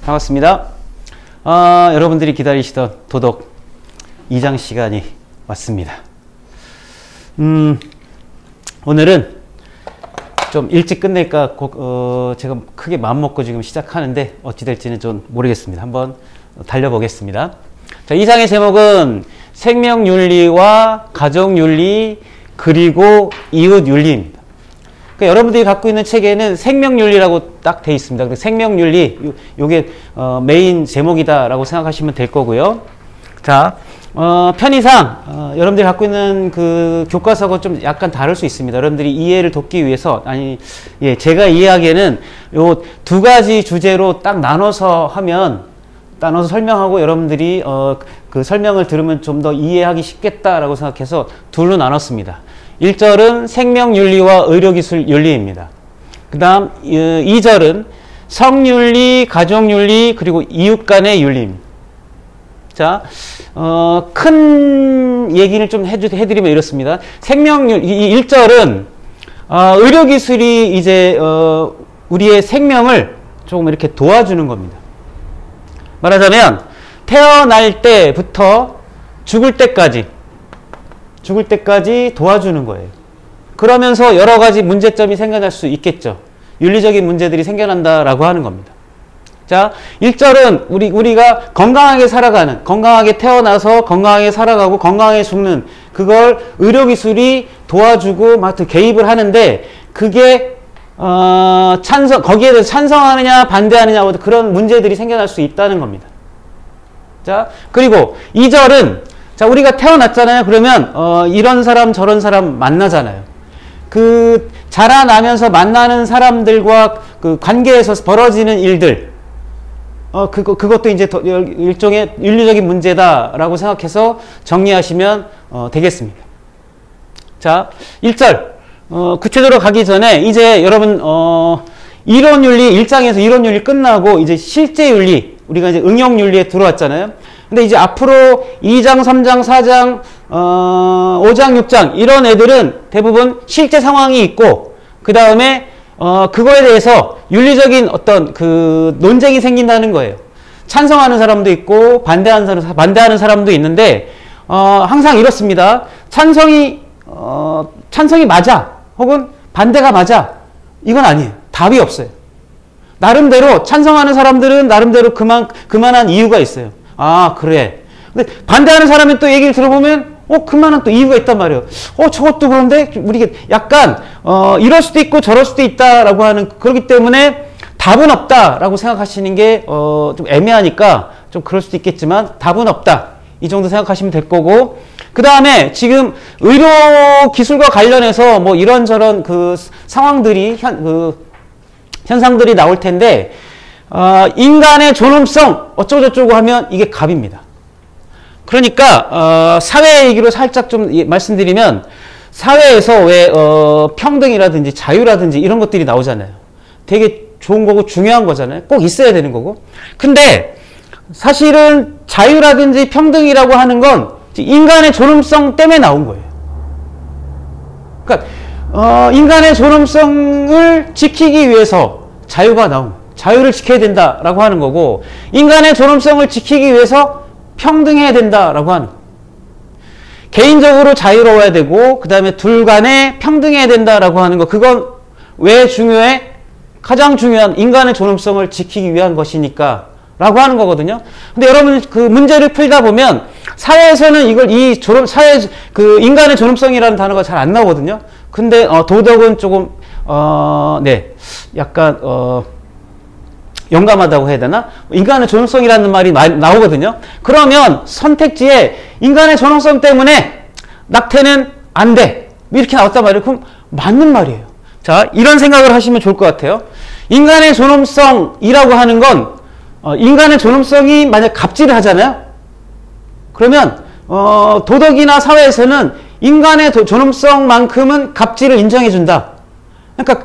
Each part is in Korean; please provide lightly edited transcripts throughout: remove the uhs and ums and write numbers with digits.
반갑습니다. 여러분들이 기다리시던 도덕 2장 시간이 왔습니다. 오늘은 좀 일찍 끝낼까 제가 크게 마음먹고 지금 시작하는데 어찌 될지는 좀 모르겠습니다. 한번 달려보겠습니다. 자, 이 장의 제목은 생명윤리와 가정윤리 그리고 이웃윤리입니다. 그러니까 여러분들이 갖고 있는 책에는 생명윤리라고 딱 돼 있습니다. 그래서 생명윤리, 요게 메인 제목이다라고 생각하시면 될 거고요. 자, 편의상 여러분들이 갖고 있는 그 교과서가 좀 약간 다를 수 있습니다. 여러분들이 이해를 돕기 위해서, 제가 이해하기에는 요 두 가지 주제로 딱 나눠서 설명하고 여러분들이 그 설명을 들으면 좀 더 이해하기 쉽겠다라고 생각해서 둘로 나눴습니다. 1절은 생명윤리와 의료기술윤리입니다. 그 다음 2절은 성윤리, 가족윤리, 그리고 이웃 간의 윤리입니다. 자, 큰 얘기를 좀 해드리면 이렇습니다. 이 1절은 의료기술이 이제 우리의 생명을 조금 이렇게 도와주는 겁니다. 말하자면 태어날 때부터 죽을 때까지 도와주는 거예요. 그러면서 여러 가지 문제점이 생겨날 수 있겠죠. 윤리적인 문제들이 생겨난다라고 하는 겁니다. 자, 1절은 우리가 건강하게 태어나서 건강하게 살아가고 건강하게 죽는 그걸 의료기술이 도와주고 막 개입을 하는데 그게 거기에 대해서 찬성하느냐 반대하느냐 그런 문제들이 생겨날 수 있다는 겁니다. 자, 그리고 2절은 자, 우리가 태어났잖아요. 그러면 이런 사람 저런 사람 만나잖아요. 그 자라나면서 만나는 사람들과 그 관계에서 벌어지는 일들, 그것도 이제 일종의 윤리적인 문제다라고 생각해서 정리하시면 되겠습니다. 자, 1절 구체적으로 가기 전에 이제 여러분 이론윤리 1장에서 이론윤리 끝나고 이제 실제윤리, 우리가 이제 응용윤리에 들어왔잖아요. 근데 이제 앞으로 2장, 3장, 4장, 5장, 6장 이런 애들은 대부분 실제 상황이 있고 그 다음에 그거에 대해서 윤리적인 어떤 그 논쟁이 생긴다는 거예요. 찬성하는 사람도 있고 반대하는 사람도 있는데 항상 이렇습니다. 찬성이 맞아 혹은 반대가 맞아 이건 아니에요. 답이 없어요. 나름대로 찬성하는 사람들은 나름대로 그만한 이유가 있어요. 아, 그래. 근데 반대하는 사람이 또 얘기를 들어보면 그만한 또 이유가 있단 말이에요. 저것도 그런데 우리가 약간 이럴 수도 있고 저럴 수도 있다라고 하는, 그렇기 때문에 답은 없다라고 생각하시는 게 좀 애매하니까 좀 그럴 수도 있겠지만 답은 없다. 이 정도 생각하시면 될 거고, 그 다음에 지금 의료 기술과 관련해서 뭐 이런저런 그 상황들이 현상들이 나올 텐데 인간의 존엄성 어쩌고저쩌고 하면 이게 갑입니다. 그러니까 사회 얘기로 살짝 좀 말씀드리면 사회에서 왜 평등이라든지 자유라든지 이런 것들이 나오잖아요. 되게 좋은 거고 중요한 거잖아요. 꼭 있어야 되는 거고. 근데 사실은 자유라든지 평등이라고 하는 건 인간의 존엄성 때문에 나온 거예요. 그러니까 인간의 존엄성을 지키기 위해서 자유가 나온 거예요. 자유를 지켜야 된다라고 하는 거고, 인간의 존엄성을 지키기 위해서 평등해야 된다라고 하는 거예요. 개인적으로 자유로워야 되고 그 다음에 둘 간에 평등해야 된다라고 하는 거, 그건 왜 중요해? 가장 중요한 인간의 존엄성을 지키기 위한 것이니까 라고 하는 거거든요. 근데 여러분 그 문제를 풀다 보면 사회에서는 인간의 존엄성이라는 단어가 잘 안 나오거든요. 근데 도덕은 조금 약간 영감하다고 해야 되나? 인간의 존엄성이라는 말이 나오거든요. 그러면 선택지에 인간의 존엄성 때문에 낙태는 안 돼, 이렇게 나왔단 말이에요. 그럼 맞는 말이에요. 자, 이런 생각을 하시면 좋을 것 같아요. 인간의 존엄성이라고 하는 건 인간의 존엄성이 만약 갑질을 하잖아요. 그러면 도덕이나 사회에서는 인간의 존엄성만큼은 갑질을 인정해준다. 그러니까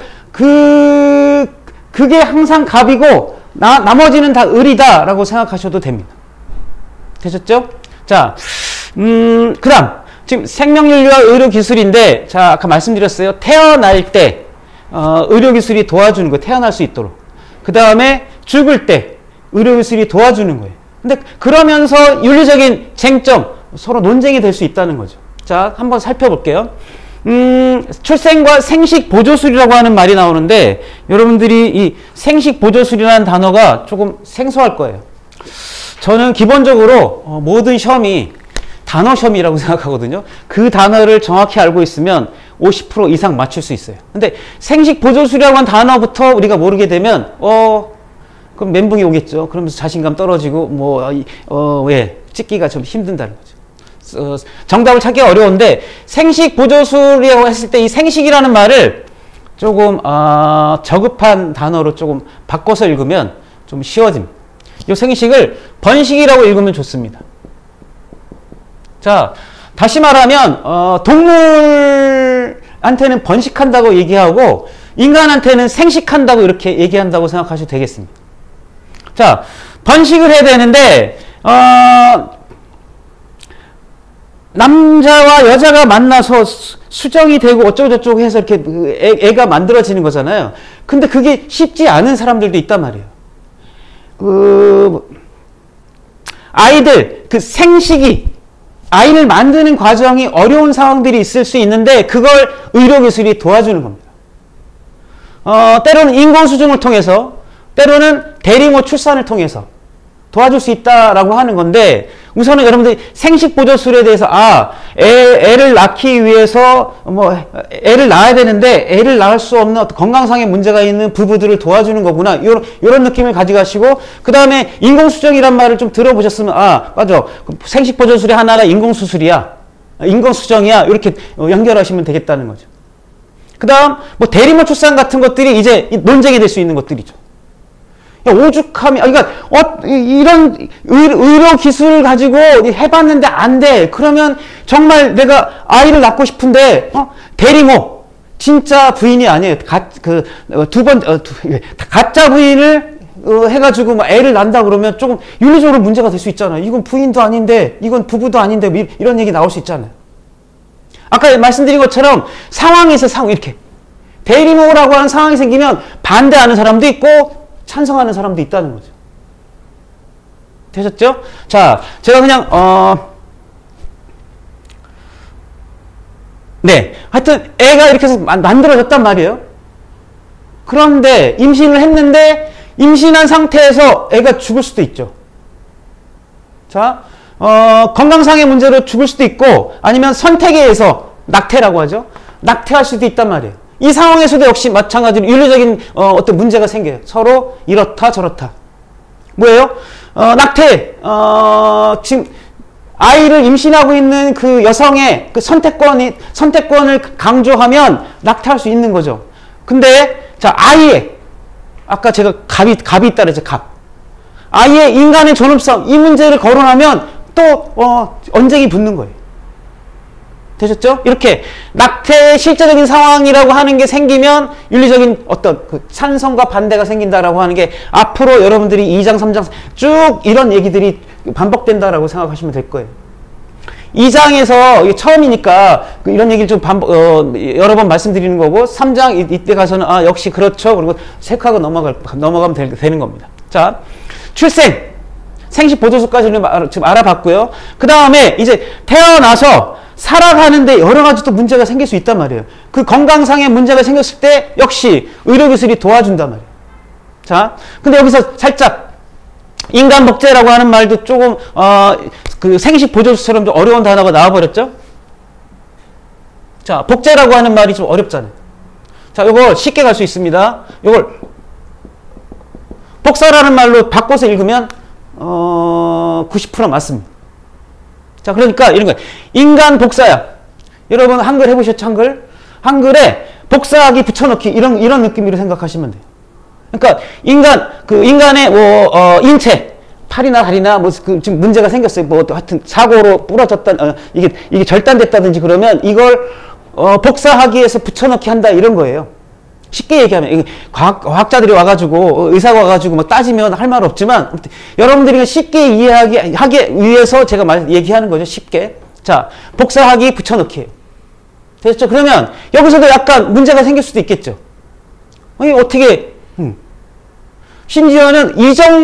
그게 항상 갑이고 나머지는 다 을이다 라고 생각하셔도 됩니다. 되셨죠? 자, 그 다음 지금 생명윤리와 의료기술인데, 자, 아까 말씀드렸어요. 태어날 때 의료기술이 도와주는 거, 태어날 수 있도록. 그 다음에 죽을 때 의료기술이 도와주는 거예요. 근데 그러면서 윤리적인 쟁점, 서로 논쟁이 될 수 있다는 거죠. 자, 한번 살펴볼게요. 출생과 생식 보조술이라고 하는 말이 나오는데, 여러분들이 이 생식 보조술이라는 단어가 조금 생소할 거예요. 저는 기본적으로 모든 시험이 단어 시험이라고 생각하거든요. 그 단어를 정확히 알고 있으면 50% 이상 맞출 수 있어요. 근데 생식 보조술이라고 하는 단어부터 우리가 모르게 되면 그럼 멘붕이 오겠죠. 그러면서 자신감 떨어지고 찍기가 좀 힘든다는 거죠. 정답을 찾기 어려운데, 생식 보조술이라고 했을 때 이 생식이라는 말을 조금 저급한 단어로 조금 바꿔서 읽으면 좀 쉬워집니다. 이 생식을 번식이라고 읽으면 좋습니다. 자, 다시 말하면 동물한테는 번식한다고 얘기하고 인간한테는 생식한다고 이렇게 얘기한다고 생각하셔도 되겠습니다. 자, 번식을 해야 되는데 남자와 여자가 만나서 수정이 되고 어쩌고저쩌고 해서 이렇게 애가 만들어지는 거잖아요. 근데 그게 쉽지 않은 사람들도 있단 말이에요. 아이들, 생식이, 아이를 만드는 과정이 어려운 상황들이 있을 수 있는데, 그걸 의료기술이 도와주는 겁니다. 때로는 인공수정을 통해서, 때로는 대리모 출산을 통해서 도와줄 수 있다라고 하는 건데, 우선은 여러분들이 생식보조술에 대해서 애를 낳기 위해서 애를 낳아야 되는데 애를 낳을 수 없는 어떤 건강상의 문제가 있는 부부들을 도와주는 거구나, 이런 느낌을 가져가시고, 그 다음에 인공수정이란 말을 좀 들어보셨으면 맞아, 생식보조술의 하나가 인공수술이야, 인공수정이야, 이렇게 연결하시면 되겠다는 거죠. 그 다음 대리모 출산 같은 것들이 이제 논쟁이 될 수 있는 것들이죠. 오죽하면, 이런 의료 기술을 가지고 해봤는데 안 돼. 그러면 정말 내가 아이를 낳고 싶은데, 대리모, 진짜 부인이 아니에요. 가짜 부인을 해가지고 애를 낳는다 그러면 조금 윤리적으로 문제가 될 수 있잖아요. 이건 부인도 아닌데, 이건 부부도 아닌데, 이런 얘기 나올 수 있잖아요. 아까 말씀드린 것처럼 상황에서 이렇게 대리모라고 하는 상황이 생기면 반대하는 사람도 있고, 찬성하는 사람도 있다는 거죠. 되셨죠? 자, 제가 그냥 하여튼 애가 이렇게 해서 만들어졌단 말이에요. 그런데 임신을 했는데 임신한 상태에서 애가 죽을 수도 있죠. 자, 건강상의 문제로 죽을 수도 있고, 아니면 선택에 의해서 낙태라고 하죠. 낙태할 수도 있단 말이에요. 이 상황에서도 역시 마찬가지로 윤리적인 어떤 문제가 생겨요. 서로 이렇다 저렇다. 뭐예요? 낙태, 지금 아이를 임신하고 있는 그 여성의 그 선택권을 강조하면 낙태할 수 있는 거죠. 근데 자, 아이의, 아까 제가 갑이 있다 그랬죠. 갑. 아이의 인간의 존엄성, 이 문제를 거론하면 또 언쟁이 붙는 거예요. 되셨죠? 이렇게 낙태의 실제적인 상황이라고 하는 게 생기면 윤리적인 어떤 찬성과 반대가 생긴다라고 하는 게 앞으로 여러분들이 2장, 3장 쭉 이런 얘기들이 반복된다라고 생각하시면 될 거예요. 2장에서 처음이니까 이런 얘기를 좀 여러 번 말씀드리는 거고, 3장 이때 가서는 역시 그렇죠. 그리고 체크하고 넘어가면 되는 겁니다. 자, 생식 보조술까지는 지금 알아봤고요. 그 다음에 이제 태어나서 살아가는데 여러 가지 또 문제가 생길 수 있단 말이에요. 그 건강상의 문제가 생겼을 때 역시 의료기술이 도와준단 말이에요. 자, 근데 여기서 살짝 인간복제라고 하는 말도 조금 그 생식 보조술처럼 좀 어려운 단어가 나와버렸죠. 자, 복제라고 하는 말이 좀 어렵잖아요. 자, 요걸 쉽게 갈 수 있습니다. 요걸 복사라는 말로 바꿔서 읽으면 90% 맞습니다. 자, 그러니까 이런 거예요. 인간 복사야. 여러분 한글 해보셨죠? 한글에 복사하기 붙여넣기 이런 느낌으로 생각하시면 돼요. 그러니까 인간의 인체, 팔이나 다리나 지금 문제가 생겼어요. 하여튼 사고로 부러졌다, 이게 절단됐다든지 그러면 이걸 복사하기 위해서 붙여넣기 한다, 이런 거예요. 쉽게 얘기하면 과학자들이 와가지고 의사가 와가지고 따지면 할 말 없지만, 여러분들이 쉽게 이해하기 위해서 제가 얘기하는 거죠. 쉽게. 자, 복사하기 붙여넣기예요. 됐죠? 그러면 여기서도 약간 문제가 생길 수도 있겠죠. 어떻게 심지어는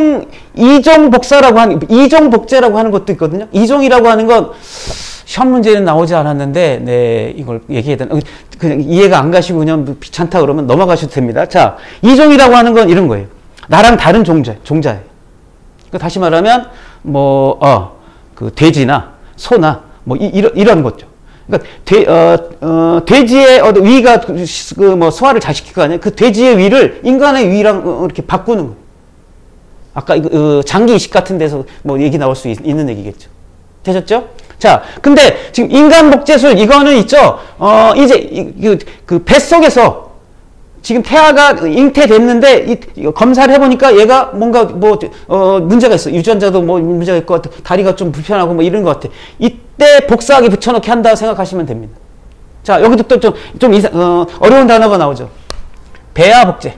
이종복제라고 하는 것도 있거든요. 이종이라고 하는 건 시험 문제는 나오지 않았는데, 네, 이걸 얘기해야 되나? 그냥 이해가 안 가시고 그냥 귀찮다 그러면 넘어가셔도 됩니다. 자, 이종이라고 하는 건 이런 거예요. 나랑 다른 종자예요. 다시 말하면, 그 돼지나 소나, 이런 거죠. 그러니까, 돼지의 위가 소화를 잘 시킬 거 아니에요? 그 돼지의 위를 인간의 위랑 이렇게 바꾸는 거예요. 아까 장기 이식 같은 데서 얘기 나올 수 있는 얘기겠죠. 되셨죠? 자, 근데 지금 인간 복제술 이거는 있죠. 이제 그 뱃속에서 지금 태아가 잉태됐는데 검사를 해보니까 얘가 뭔가 문제가 있어. 유전자도 문제가 있고 다리가 좀 불편하고 이런 것 같아. 이때 복사하기 붙여넣기 한다고 생각하시면 됩니다. 자, 여기도 또 좀 어려운 단어가 나오죠. 배아 복제.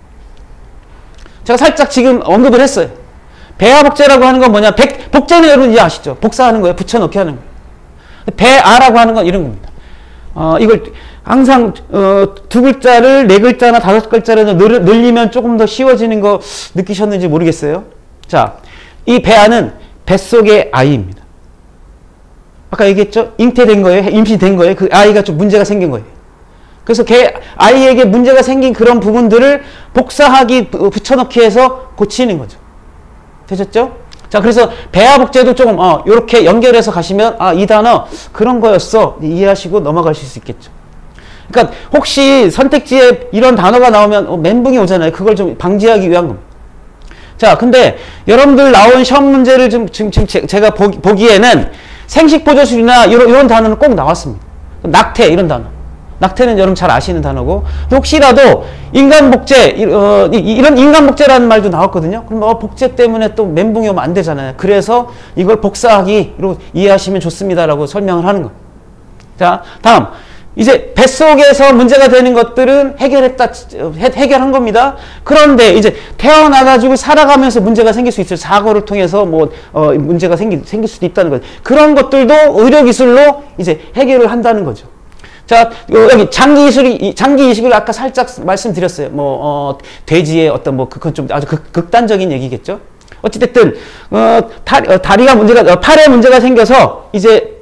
제가 살짝 지금 언급을 했어요. 배아 복제라고 하는 건 뭐냐? 복제는 여러분 이제 아시죠? 복사하는 거예요. 붙여넣기 하는 거예요. 배아라고 하는 건 이런 겁니다. 이걸 항상 두 글자를 네 글자나 다섯 글자로 늘리면 조금 더 쉬워지는 거 느끼셨는지 모르겠어요. 자, 이 배아는 뱃속의 아이입니다. 아까 얘기했죠? 잉태된 거예요. 임신된 거예요. 그 아이가 좀 문제가 생긴 거예요. 그래서 아이에게 문제가 생긴 그런 부분들을 복사하기, 붙여넣기 해서 고치는 거죠. 되셨죠? 자, 그래서 배아 복제도 조금, 요렇게 연결해서 가시면, 이 단어 그런 거였어. 이해하시고 넘어가실 수 있겠죠. 그러니까 혹시 선택지에 이런 단어가 나오면 멘붕이 오잖아요. 그걸 좀 방지하기 위한 겁니다. 자, 근데 여러분들 나온 시험 문제를 지금 제가 보기에는 생식보조술이나 이런 단어는 꼭 나왔습니다. 낙태, 이런 단어. 낙태는 여러분 잘 아시는 단어고, 혹시라도 인간복제, 이런 인간복제라는 말도 나왔거든요. 그럼 복제 때문에 또 멘붕이 오면 안 되잖아요. 그래서 이걸 복사하기로 이해하시면 좋습니다라고 설명을 하는 거예요. 자, 다음. 이제 뱃속에서 문제가 되는 것들은 해결한 겁니다. 그런데 이제 태어나가지고 살아가면서 문제가 생길 수 있어요. 사고를 통해서 문제가 생길 수도 있다는 거죠. 그런 것들도 의료기술로 이제 해결을 한다는 거죠. 자, 여기 장기 이식을 아까 살짝 말씀드렸어요. 돼지의 그건 좀 아주 극단적인 얘기겠죠. 어찌됐든, 다리가 팔에 문제가 생겨서, 이제,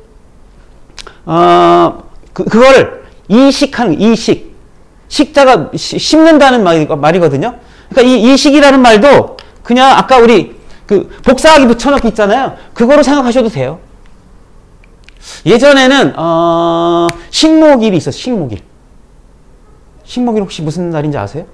그거를 이식하는, 이식. 식자가 씹는다는 말이거든요. 그러니까 이 이식이라는 말도 그냥 아까 우리 복사하기 붙여넣기 있잖아요. 그거로 생각하셔도 돼요. 예전에는 식목일이 있었어요. 식목일. 식목일 혹시 무슨 날인지 아세요?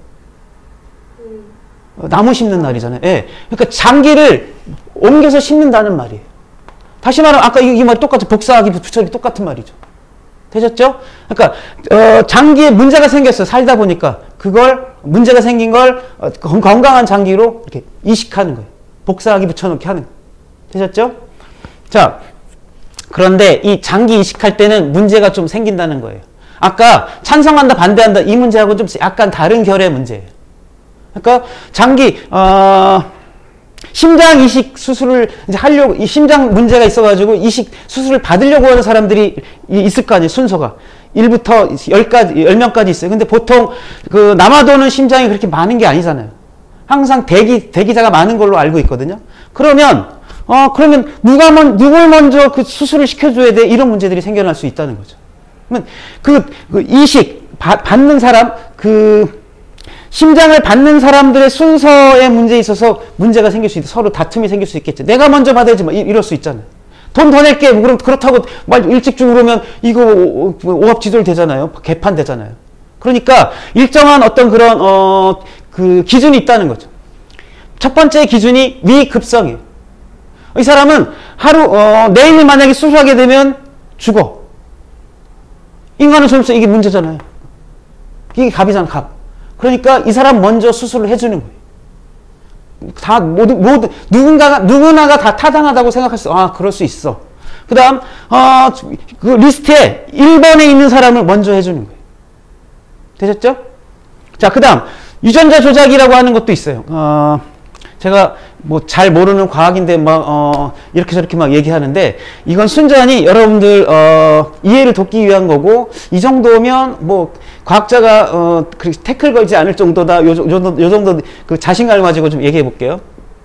나무 심는 날이잖아요. 예. 그러니까 장기를 옮겨서 심는다는 말이에요. 다시 말하면 아까 이 말 똑같이 복사하기 붙여넣기 똑같은 말이죠. 되셨죠? 그러니까 장기에 문제가 생겼어요. 살다 보니까 그걸 문제가 생긴 걸 건강한 장기로 이렇게 이식하는 거예요. 복사하기 붙여넣기 하는 거예요. 되셨죠? 자. 그런데 이 장기 이식할 때는 문제가 좀 생긴다는 거예요. 아까 찬성한다, 반대한다 이 문제하고는 좀 약간 다른 결의 문제예요. 그러니까 심장 이식 수술을 이제 하려고, 이 심장 문제가 있어가지고 이식 수술을 받으려고 하는 사람들이 있을 거 아니에요, 순서가. 1부터 10명까지 있어요. 근데 보통 남아도는 심장이 그렇게 많은 게 아니잖아요. 항상 대기자가 많은 걸로 알고 있거든요. 그러면 누굴 먼저 그 수술을 시켜줘야 돼? 이런 문제들이 생겨날 수 있다는 거죠. 그러면 이식, 받는 사람, 심장을 받는 사람들의 순서의 문제에 있어서 문제가 생길 수 있다. 서로 다툼이 생길 수 있겠죠. 내가 먼저 받아야지, 이럴 수 있잖아요. 돈 더 낼게. 그럼 그렇다고 일찍 죽으면 이거 오합지졸 되잖아요. 개판 되잖아요. 그러니까 일정한 어떤 그런, 기준이 있다는 거죠. 첫 번째 기준이 위급성이에요. 이 사람은 내일 만약에 수술하게 되면 죽어. 인간은 젊어서 이게 문제잖아요. 이게 갑이잖아, 갑. 그러니까 이 사람 먼저 수술을 해주는 거예요. 누구나가 다 타당하다고 생각할 그럴 수 있어. 그 다음, 그 리스트에 1번에 있는 사람을 먼저 해주는 거예요. 되셨죠? 자, 그 다음, 유전자 조작이라고 하는 것도 있어요. 제가 잘 모르는 과학인데 이렇게 저렇게 얘기하는데, 이건 순전히 여러분들 이해를 돕기 위한 거고, 이 정도면 과학자가 태클 걸지 않을 정도다. 요 정도 그 자신감을 가지고 좀 얘기해 볼게요.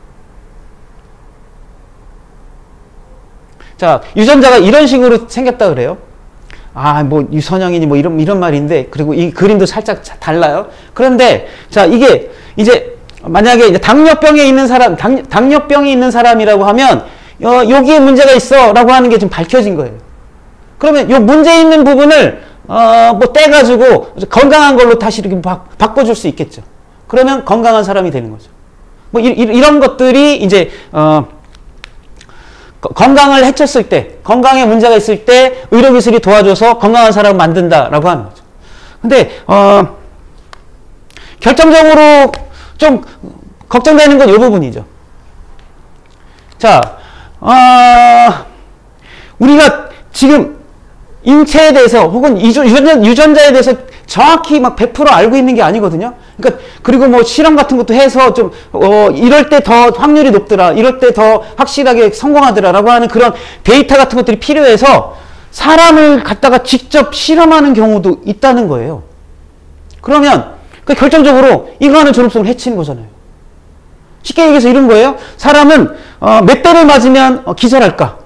자, 유전자가 이런 식으로 생겼다 그래요. 아, 뭐 유선형이니 뭐 이런 말인데, 그리고 이 그림도 살짝 달라요. 그런데 자, 이게 이제 만약에 이제 당뇨병이 있는 사람이라고 하면 여기에 문제가 있어라고 하는 게 좀 밝혀진 거예요. 그러면 요 문제 있는 부분을 뭐 떼가지고 건강한 걸로 다시 이렇게 바꿔줄 수 있겠죠. 그러면 건강한 사람이 되는 거죠. 뭐 이런 것들이 이제 건강을 해쳤을 때, 건강에 문제가 있을 때 의료기술이 도와줘서 건강한 사람을 만든다라고 하는 거죠. 근데 결정적으로 좀 걱정되는 건 이 부분이죠. 자, 우리가 지금 인체에 대해서 혹은 유전자에 대해서 정확히 막 100% 알고 있는 게 아니거든요. 그러니까 그리고 뭐 실험 같은 것도 해서 좀 이럴 때 더 확률이 높더라, 이럴 때 더 확실하게 성공하더라라고 하는 그런 데이터 같은 것들이 필요해서 사람을 갖다가 직접 실험하는 경우도 있다는 거예요. 그러면 결정적으로 인간의 존엄성을 해치는 거잖아요. 쉽게 얘기해서 이런 거예요. 사람은 몇 대를 맞으면 기절할까?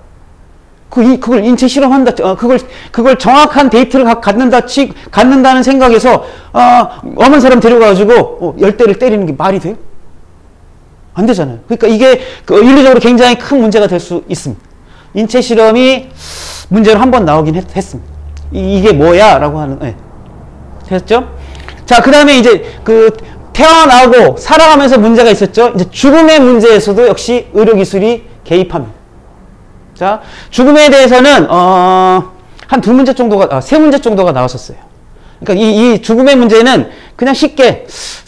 그걸 인체 실험한다, 그걸 정확한 데이터를 갖는다는 생각에서, 엄한 사람 데려가가지고, 10대를 때리는 게 말이 돼요? 안 되잖아요. 그러니까 이게 윤리적으로 굉장히 큰 문제가 될 수 있습니다. 인체 실험이 문제로 한번 나오긴 했습니다. 이게 뭐야? 라고 하는, 네. 됐죠? 자, 그 다음에 이제 태어나고 살아가면서 문제가 있었죠? 이제 죽음의 문제에서도 역시 의료기술이 개입합니다. 자, 죽음에 대해서는 한 세 문제 정도가 나왔었어요. 그러니까 이 죽음의 문제는 그냥 쉽게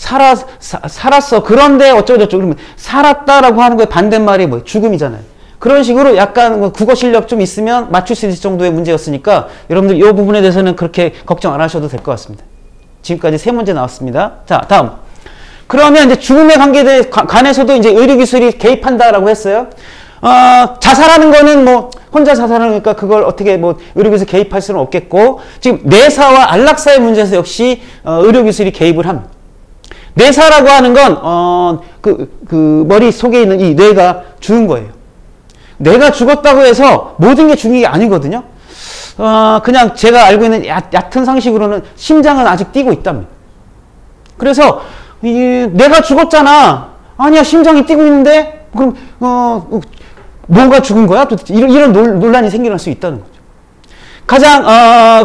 살았어. 그런데 어쩌고저쩌고 그러면 살았다라고 하는 거에 반대말이 뭐예요? 죽음이잖아요. 그런 식으로 약간 국어 실력 좀 있으면 맞출 수 있을 정도의 문제였으니까 여러분들 이 부분에 대해서는 그렇게 걱정 안 하셔도 될 것 같습니다. 지금까지 3문제 나왔습니다. 자, 다음. 그러면 이제 죽음에 관해서도 이제 의료기술이 개입한다라고 했어요. 자살하는 거는 뭐 혼자 자살하니까 그걸 어떻게 뭐 의료기술 개입할 수는 없겠고, 지금 뇌사와 안락사의 문제에서 역시 의료기술이 개입을 합니다. 뇌사라고 하는 건 그 머리 속에 있는 이 뇌가 죽은 거예요. 뇌가 죽었다고 해서 모든 게 죽은 게 아니거든요. 그냥 제가 알고 있는 얕은 상식으로는 심장은 아직 뛰고 있답니다. 그래서 뇌가 죽었잖아. 아니야, 심장이 뛰고 있는데 그럼 뭐가 죽은 거야? 도대체 이런 논란이 생겨날 수 있다는 거죠. 가장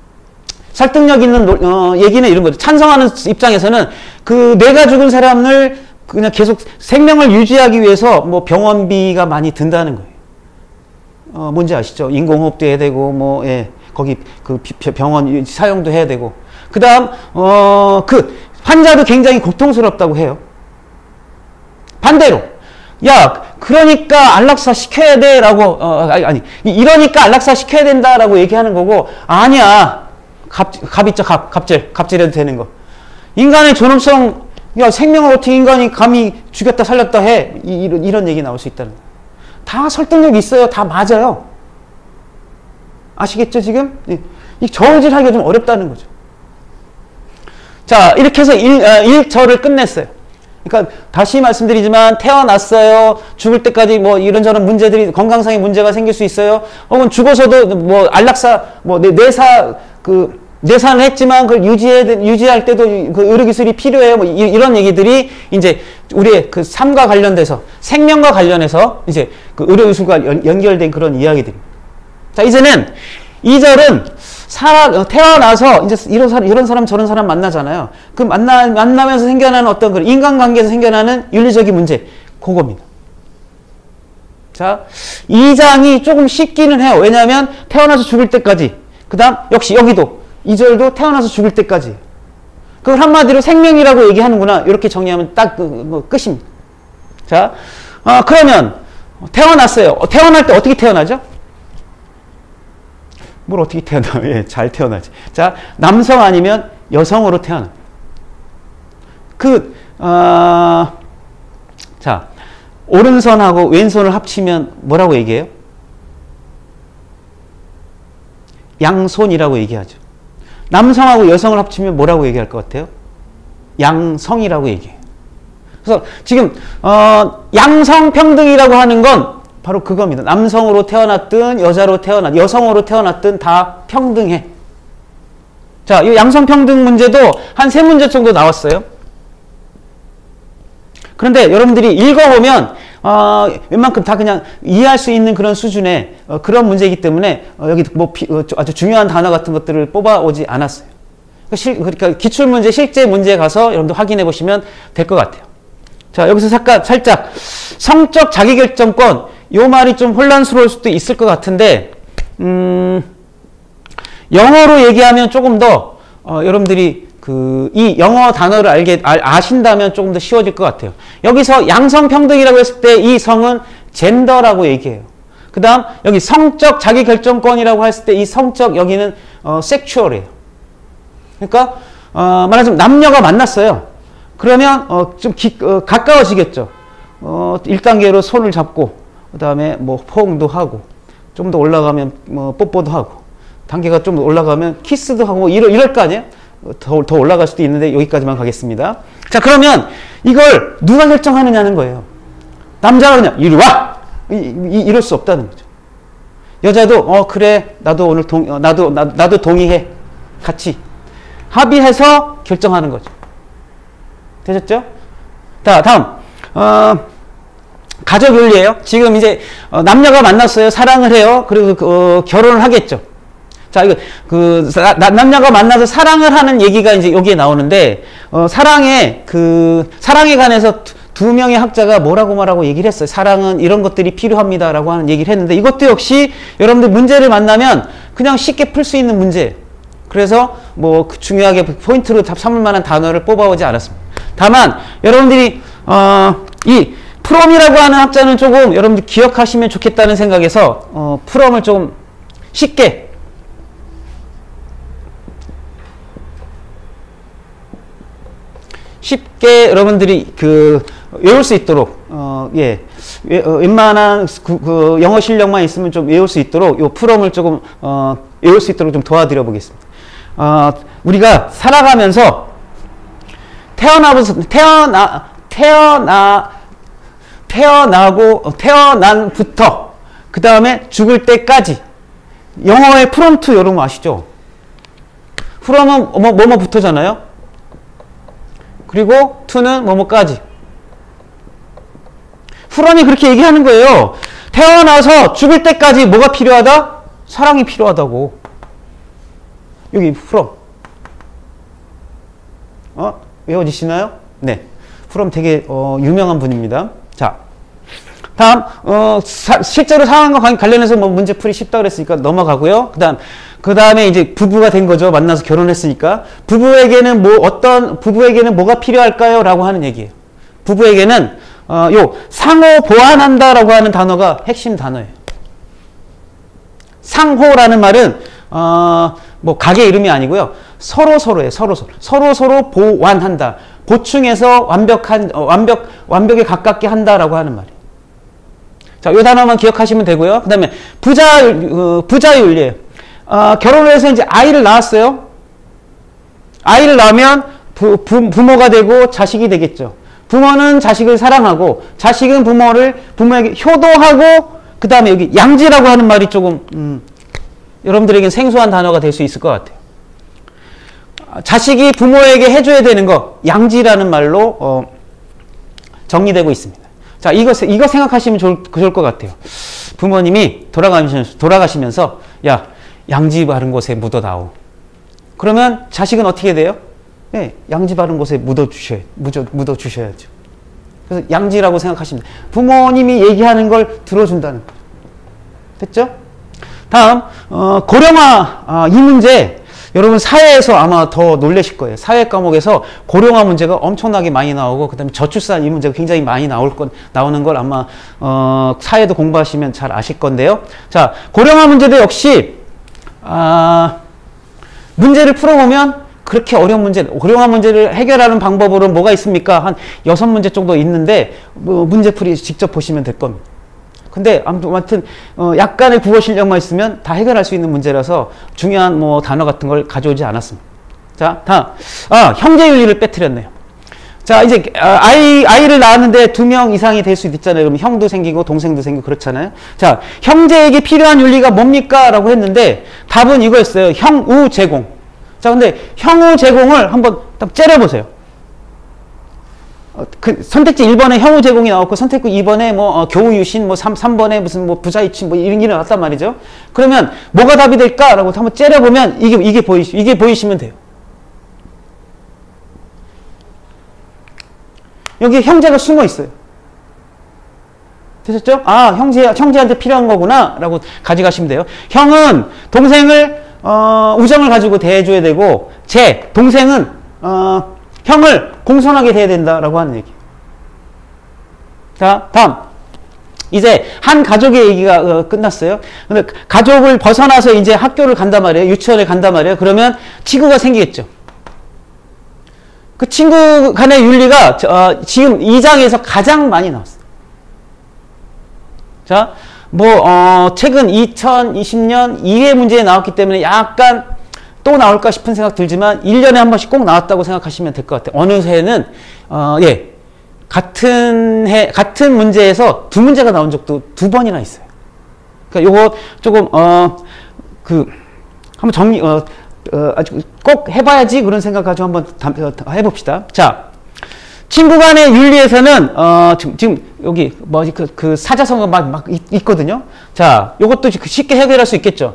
설득력 있는 얘기는 이런 거죠. 찬성하는 입장에서는 뇌가 죽은 사람을 그냥 계속 생명을 유지하기 위해서 뭐 병원비가 많이 든다는 거예요. 뭔지 아시죠? 인공호흡도 해야 되고 뭐 거기 병원 사용도 해야 되고, 그다음 환자도 굉장히 고통스럽다고 해요. 반대로 그러니까 안락사 시켜야 돼 라고 이러니까 안락사 시켜야 된다라고 얘기하는 거고, 아니야, 갑 있죠, 갑질해도 되는 거. 인간의 존엄성, 생명을 어떻게 인간이 감히 죽였다 살렸다 해, 이런 얘기 나올 수 있다는 거. 다 설득력이 있어요. 다 맞아요. 아시겠죠, 지금? 이 저울질하기가 좀 어렵다는 거죠. 자, 이렇게 해서 1절을 끝냈어요. 그러니까 다시 말씀드리지만 태어났어요. 죽을 때까지 뭐 이런저런 문제들이, 건강상의 문제가 생길 수 있어요. 혹은 죽어서도 뭐 안락사, 뭐 뇌사는 했지만 그걸 유지할 때도 그 의료기술이 필요해요. 뭐 이런 얘기들이 이제 우리의 그 삶과 관련돼서, 생명과 관련해서 이제 그 의료기술과 연결된 그런 이야기들입니다. 자, 이제는 2절은 태어나서 이제 이런 사람 저런 사람 만나잖아요. 그 만나면서 생겨나는 어떤 그런 인간관계에서 생겨나는 윤리적인 문제, 그겁니다. 자, 2장이 조금 쉽기는 해요. 왜냐하면 태어나서 죽을 때까지, 그 다음 역시 여기도 2절도 태어나서 죽을 때까지. 그걸 한마디로 생명이라고 얘기하는구나, 이렇게 정리하면 딱 끝입니다. 자, 그러면 태어났어요. 태어날 때 어떻게 태어나죠? 뭘 어떻게 태어나요? 예, 잘 태어나지. 자, 남성 아니면 여성으로 태어납니다. 자, 오른손하고 왼손을 합치면 뭐라고 얘기해요? 양손이라고 얘기하죠. 남성하고 여성을 합치면 뭐라고 얘기할 것 같아요? 양성이라고 얘기해요. 그래서 지금 양성평등이라고 하는 건 바로 그겁니다. 남성으로 태어났든 여성으로 태어났든 다 평등해. 자, 이 양성평등 문제도 한 3문제 정도 나왔어요. 그런데 여러분들이 읽어보면 웬만큼 다 그냥 이해할 수 있는 그런 수준의 그런 문제이기 때문에 여기 뭐 아주 중요한 단어 같은 것들을 뽑아오지 않았어요. 그러니까 기출문제, 실제 문제에 가서 여러분들 확인해 보시면 될 것 같아요. 자, 여기서 살짝 성적 자기결정권, 요 말이 좀 혼란스러울 수도 있을 것 같은데 영어로 얘기하면 조금 더 여러분들이 이 영어 단어를 아신다면 조금 더 쉬워질 것 같아요. 여기서 양성평등이라고 했을 때 이 성은 젠더라고 얘기해요. 그 다음 여기 성적 자기결정권이라고 했을 때 이 성적 여기는 섹슈얼이에요. 그러니까 말하자면 남녀가 만났어요. 그러면 좀 가까워지겠죠. 1단계로 손을 잡고 그 다음에 뭐 포옹도 하고 좀 더 올라가면 뭐 뽀뽀도 하고 단계가 좀 올라가면 키스도 하고 뭐 이럴 거 아니에요? 더 올라갈 수도 있는데 여기까지만 가겠습니다. 자, 그러면 이걸 누가 결정하느냐는 거예요. 남자가 그냥 이리 와! 이럴 수 없다는 거죠. 여자도 그래 나도 오늘 나도 동의해. 같이 합의해서 결정하는 거죠. 되셨죠? 다음 가족윤리예요. 지금 이제 남녀가 만났어요. 사랑을 해요. 그리고 결혼을 하겠죠. 자, 이거 남녀가 만나서 사랑을 하는 얘기가 이제 여기에 나오는데 사랑에 관해서 두 명의 학자가 뭐라고 얘기를 했어요. 사랑은 이런 것들이 필요합니다라고 하는 얘기를 했는데 이것도 역시 여러분들 문제를 만나면 그냥 쉽게 풀 수 있는 문제예요. 그래서 뭐 중요하게 포인트로 삼을 만한 단어를 뽑아오지 않았습니다. 다만 여러분들이 이 프롬이라고 하는 학자는 조금 여러분들 기억하시면 좋겠다는 생각에서 프롬을 조금 쉽게 여러분들이 외울 수 있도록 웬만한 영어 실력만 있으면 좀 외울 수 있도록 요 프롬을 조금 외울 수 있도록 좀 도와드려 보겠습니다. 우리가 살아가면서 태어난부터 그 다음에 죽을 때까지 영어의 프롬2 이런 거 아시죠? 프롬은 뭐뭐부터잖아요. 그리고 to는 뭐뭐까지. 프롬이 그렇게 얘기하는 거예요. 태어나서 죽을 때까지 뭐가 필요하다? 사랑이 필요하다고. 여기 프롬. 외워지시나요? 네. 프롬 되게 유명한 분입니다. 자, 다음 실제로 상황과 관련해서 뭐 문제풀이 쉽다 그랬으니까 넘어가고요. 그 다음에 이제 부부가 된 거죠. 만나서 결혼했으니까. 부부에게는 뭐가 필요할까요? 라고 하는 얘기예요. 부부에게는 상호 보완한다라고 하는 단어가 핵심 단어예요. 상호라는 말은 뭐 가게 이름이 아니고요. 서로예요. 서로 보완한다. 보충해서 완벽에 가깝게 한다라고 하는 말이에요. 자, 이 단어만 기억하시면 되고요. 그 다음에 부자윤리예요. 결혼을 해서 이제 아이를 낳았어요. 아이를 낳으면 부모가 되고 자식이 되겠죠. 부모는 자식을 사랑하고 자식은 부모에게 효도하고 그 다음에 여기 양지라고 하는 말이 조금 여러분들에겐 생소한 단어가 될 수 있을 것 같아요. 자식이 부모에게 해줘야 되는 거 양지라는 말로 정리되고 있습니다. 자, 이거 생각하시면 좋을 것 같아요. 부모님이 돌아가시면서 야, 양지 바른 곳에 묻어다오. 그러면 자식은 어떻게 돼요? 네, 양지 바른 곳에 묻어주셔야죠. 그래서 양지라고 생각하시면 돼요. 부모님이 얘기하는 걸 들어준다는 거죠. 됐죠? 다음 고령화 이 문제 여러분 사회에서 아마 더 놀라실 거예요. 사회 과목에서 고령화 문제가 엄청나게 많이 나오고 그다음에 저출산 이 문제가 굉장히 많이 나오는 걸 아마 사회도 공부하시면 잘 아실 건데요. 자, 고령화 문제도 역시 문제를 풀어보면 그렇게 어려운 고령화 문제를 해결하는 방법으로 뭐가 있습니까? 한 6문제 정도 있는데 문제풀이 직접 보시면 될 겁니다. 근데 아무튼 약간의 국어 실력만 있으면 다 해결할 수 있는 문제라서 중요한 뭐 단어 같은 걸 가져오지 않았습니다. 자, 다음. 형제윤리를 빼뜨렸네요. 자, 이제 아이를 낳았는데 2명 이상이 될 수도 있잖아요. 그럼 형도 생기고 동생도 생기고 그렇잖아요. 자, 형제에게 필요한 윤리가 뭡니까? 라고 했는데 답은 이거였어요. 형우 제공. 자, 근데 형우 제공을 한번 딱 째려보세요. 선택지 1번에 형우 제공이 나왔고 선택지 2번에 뭐 교우 유신, 뭐 3번에 무슨 뭐 부자 이친 뭐 이런 게 나왔단 말이죠. 그러면 뭐가 답이 될까라고 한번 째려보면 이게 보이시면 돼요. 여기 형제가 숨어 있어요. 되셨죠? 형제한테 필요한 거구나 라고 가져가시면 돼요. 형은 동생을 우정을 가지고 대해줘야 되고 동생은 형을 공손하게 대해야 된다라고 하는 얘기. 자, 다음. 이제 한 가족의 얘기가 끝났어요. 근데 가족을 벗어나서 이제 학교를 간단 말이에요. 유치원을 간단 말이에요. 그러면 친구가 생기겠죠. 그 친구 간의 윤리가 지금 2장에서 가장 많이 나왔어요. 자, 최근 2020년 2회 문제에 나왔기 때문에 약간 또 나올까 싶은 생각 들지만 1년에 한 번씩 꼭 나왔다고 생각하시면 될 것 같아요. 어느 해는 같은 문제에서 2문제가 나온 적도 2번이나 있어요. 그러니까 요거 조금 한번 정리 아주 꼭 해봐야지 그런 생각 가지고 한번 해봅시다. 자, 친구 간의 윤리에서는 지금 여기 그 사자성어 막 있거든요. 자, 요것도 쉽게 해결할 수 있겠죠.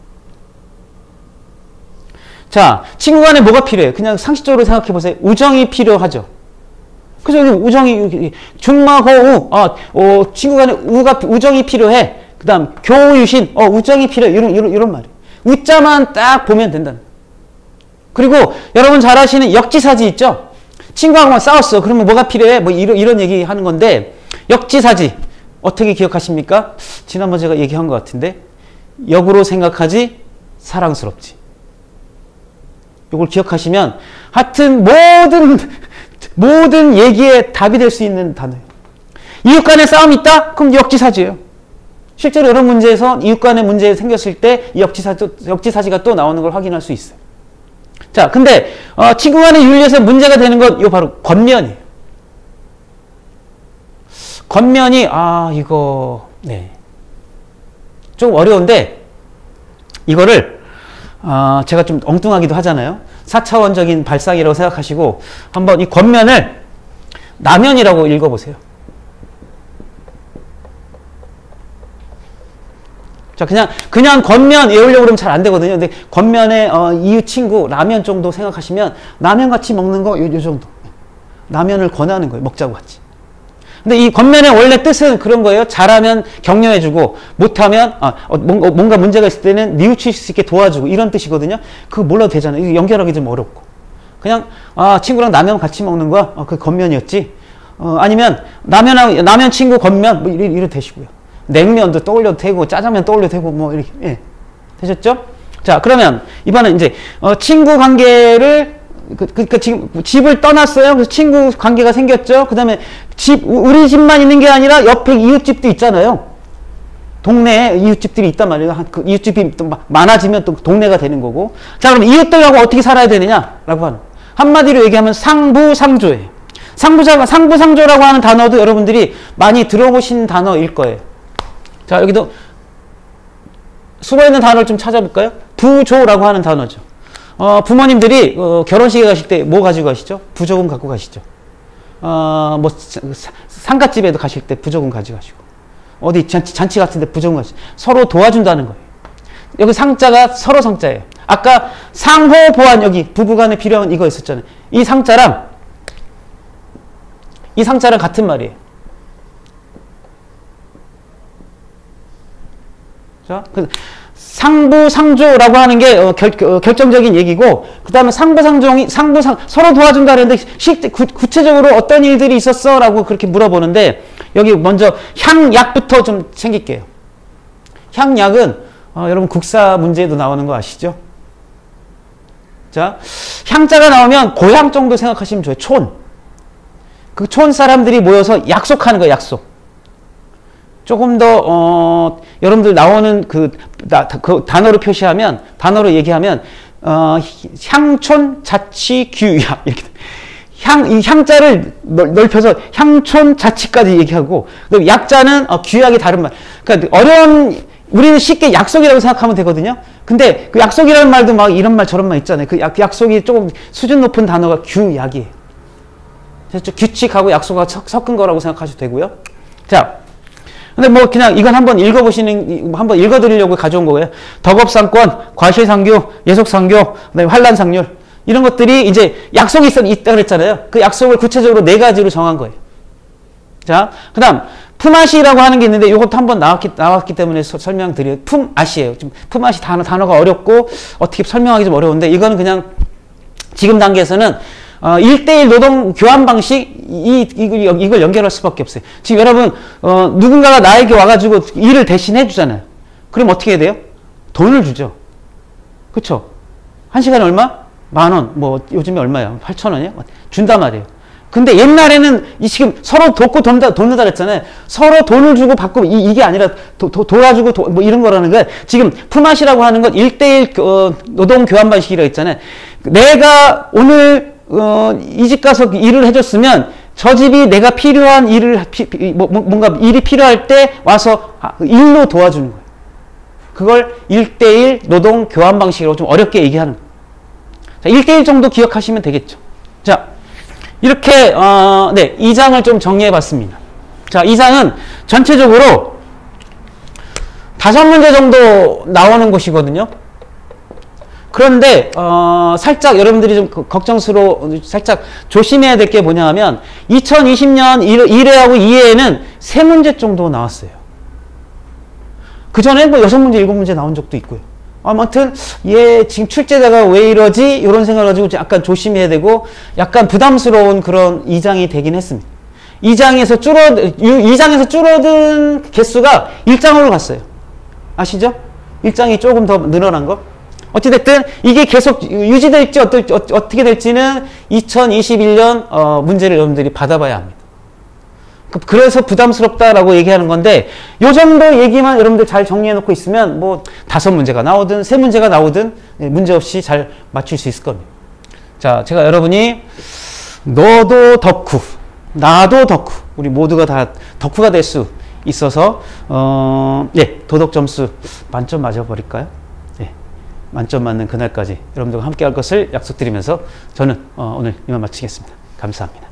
자, 친구 간에 뭐가 필요해요? 그냥 상식적으로 생각해 보세요. 우정이 필요하죠. 그래서 여기 우정이 중마호우 친구 간에 우정이 필요해. 그다음 교우유신 우정이 필요해. 이런 말이에요. 우자만 딱 보면 된다는. 그리고 여러분 잘 아시는 역지사지 있죠? 친구하고만 싸웠어. 그러면 뭐가 필요해? 뭐 이런 얘기 하는 건데, 역지사지. 어떻게 기억하십니까? 지난번 제가 얘기한 것 같은데, 역으로 생각하지, 사랑스럽지. 이걸 기억하시면, 하여튼 모든 얘기에 답이 될 수 있는 단어예요. 이웃 간에 싸움이 있다? 그럼 역지사지예요. 실제로 여러 문제에서 이웃 간의 문제 생겼을 때 역지사지가 또 나오는 걸 확인할 수 있어요. 자, 근데 친구 간의 윤리에서 문제가 되는 건 이거 바로 겉면이에요. 겉면이 이거 조금 어려운데 이거를 제가 좀 엉뚱하기도 하잖아요. 4차원적인 발상이라고 생각하시고 한번 이 겉면을 나면이라고 읽어보세요. 자, 그냥 겉면 외우려고 그러면 잘 안 되거든요. 근데 겉면에 이웃 친구 라면 정도 생각하시면 라면 같이 먹는 거 요 정도. 라면을 권하는 거예요. 먹자고 같이. 근데 이 겉면의 원래 뜻은 그런 거예요. 잘하면 격려해주고 못하면 뭔가 문제가 있을 때는 뉘우칠 수 있게 도와주고 이런 뜻이거든요. 그거 몰라도 되잖아요. 이거 연결하기 좀 어렵고. 그냥 친구랑 라면 같이 먹는 거야. 그 겉면이었지. 아니면 라면 친구 겉면 뭐 이래 되시고요. 냉면도 떠올려도 되고 짜장면 떠올려도 되고 뭐 이렇게 되셨죠? 자, 그러면 이번엔 이제 친구 관계를 지금 집을 떠났어요. 그래서 친구 관계가 생겼죠. 그다음에 우리 집만 있는 게 아니라 옆에 이웃집도 있잖아요. 동네에 이웃집들이 있단 말이에요. 그 이웃집이 또 많아지면 또 동네가 되는 거고. 자, 그럼 이웃들하고 어떻게 살아야 되느냐라고 하는. 한마디로 얘기하면 상부상조예요. 상부상조라고 하는 단어도 여러분들이 많이 들어보신 단어일 거예요. 자, 여기도 숨어있는 단어를 좀 찾아볼까요? 부조라고 하는 단어죠. 부모님들이 결혼식에 가실 때 뭐 가지고 가시죠? 부조금 갖고 가시죠. 뭐 상갓집에도 가실 때 부조금 가져가시고 어디 잔치 같은 데 부조금 가시고 서로 도와준다는 거예요. 여기 상자가 서로 상자예요. 아까 상호 보완 여기 부부간에 필요한 이거 있었잖아요. 이 상자랑 같은 말이에요. 자, 상부상조라고 하는 게 결정적인 얘기고, 그 다음에 서로 도와준다 그랬는데 실제 구체적으로 어떤 일들이 있었어? 라고 그렇게 물어보는데, 여기 먼저 향약부터 좀 챙길게요. 향약은 여러분 국사 문제에도 나오는 거 아시죠? 자, 향자가 나오면 고향 정도 생각하시면 좋아요. 촌. 그 촌 사람들이 모여서 약속하는 거예요. 약속. 조금 더 여러분들 나오는 그 단어로 표시하면, 단어로 얘기하면 향촌 자치 규약 이렇게 이 향자를 넓혀서 향촌 자치까지 얘기하고, 그리고 약자는 규약이 다른 말. 그러니까 어려운, 우리는 쉽게 약속이라고 생각하면 되거든요. 근데 그 약속이라는 말도 막 이런 말 저런 말 있잖아요. 그 약속이 조금 수준 높은 단어가 규약이에요. 그래서 규칙하고 약속하고 섞은 거라고 생각하셔도 되고요. 자, 근데 뭐 그냥 이건 한번 한번 읽어드리려고 가져온 거예요. 덕업상권, 과실상교, 예속상교, 그다음에 환란상률, 이런 것들이 이제 약속이 있다 그랬잖아요. 그 약속을 구체적으로 4가지로 정한 거예요. 자, 그 다음 품앗이라고 하는 게 있는데, 이것도 한번 나왔기 때문에 설명드려요. 품앗이에요. 지금 품앗이 단어가 어렵고 어떻게 설명하기 좀 어려운데, 이거는 그냥 지금 단계에서는 1대1 노동 교환 방식, 이걸 연결할 수밖에 없어요. 지금 여러분, 누군가가 나에게 와가지고 일을 대신 해주잖아요. 그럼 어떻게 해야 돼요? 돈을 주죠. 그쵸? 1시간에 얼마? 10,000원. 뭐, 요즘에 얼마야? 8,000원이야? 준단 말이에요. 근데 옛날에는 지금 서로 돕고 돈다 그랬잖아요. 서로 돈을 주고 받고 이게 아니라 도와주고 뭐 이런 거라는 거예요. 지금 품앗이라고 하는 건 1대1 노동 교환 방식이라고 했잖아요. 내가 오늘 이 집 가서 일을 해줬으면 저 집이 내가 필요한 일을 뭔가 일이 필요할 때 와서 일로 도와주는 거예요. 그걸 1대1 노동 교환 방식이라고 좀 어렵게 얘기하는 거예요. 자, 1대1 정도 기억하시면 되겠죠. 자, 이렇게 네, 2장을 좀 정리해 봤습니다. 자, 2장은 전체적으로 5문제 정도 나오는 곳이거든요. 그런데 살짝 여러분들이 좀 살짝 조심해야 될 게 뭐냐 하면 2020년 1회하고 2회에는 3문제 정도 나왔어요. 그 전에 뭐 6문제, 7문제 나온 적도 있고요. 아무튼 얘 지금 출제자가 왜 이러지? 이런 생각을 가지고 약간 조심해야 되고, 약간 부담스러운 그런 2장이 되긴 했습니다. 2장에서 줄어든 개수가 1장으로 갔어요. 아시죠? 1장이 조금 더 늘어난 거. 어찌됐든 이게 계속 유지될지 어떻게 될지는 2021년 문제를 여러분들이 받아봐야 합니다. 그래서 부담스럽다라고 얘기하는 건데, 요 정도 얘기만 여러분들 잘 정리해 놓고 있으면 뭐 5문제가 나오든 3문제가 나오든 문제없이 잘 맞출 수 있을 겁니다. 자, 제가 여러분이 너도 덕후, 나도 덕후, 우리 모두가 다 덕후가 될 수 있어서 네, 도덕 점수 만점 맞아버릴까요? 네, 만점 맞는 그날까지 여러분들과 함께 할 것을 약속드리면서 저는 오늘 이만 마치겠습니다. 감사합니다.